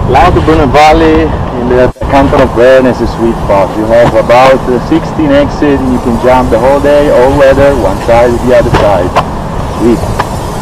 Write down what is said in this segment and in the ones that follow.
Lauterbrunnen Valley in the Canton of Bern is a sweet spot. You have about 16 exits and you can jump the whole day, all weather, one side to the other side. Sweet.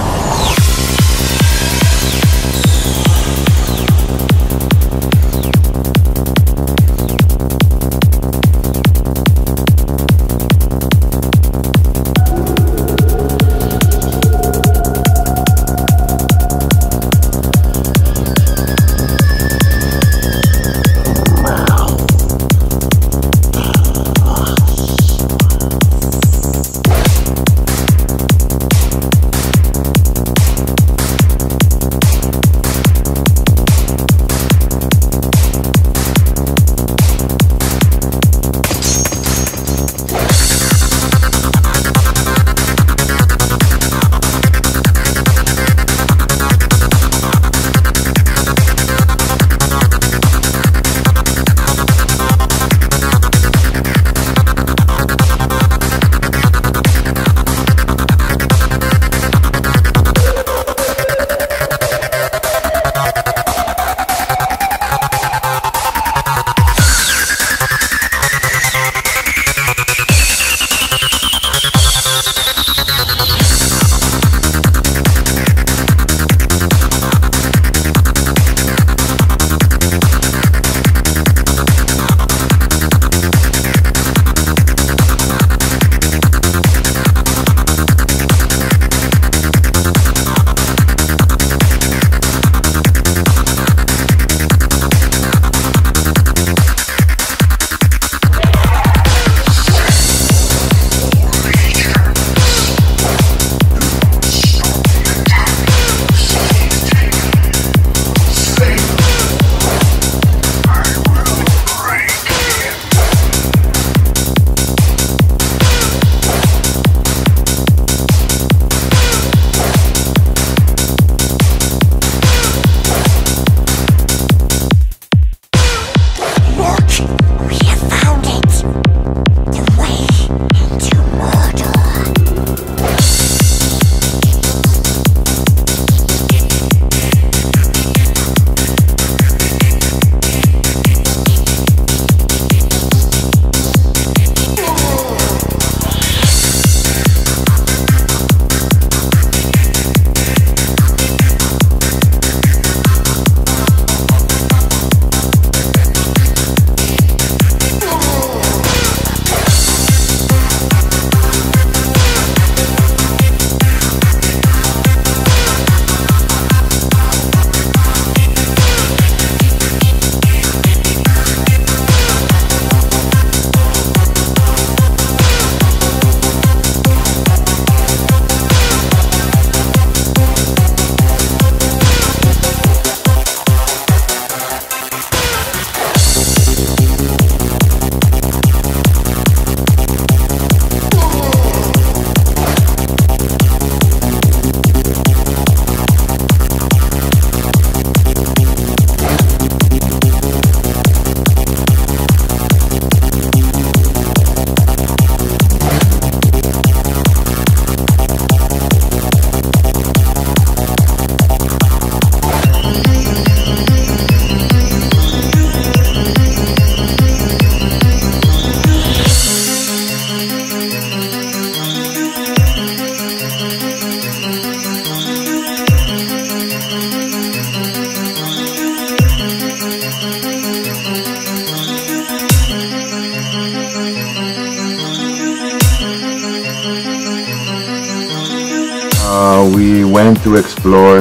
We went to explore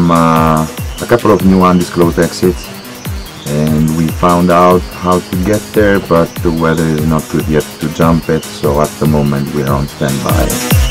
a couple of new undisclosed exits, and we found out how to get there, but the weather is not good yet to jump it, so at the moment we are on standby.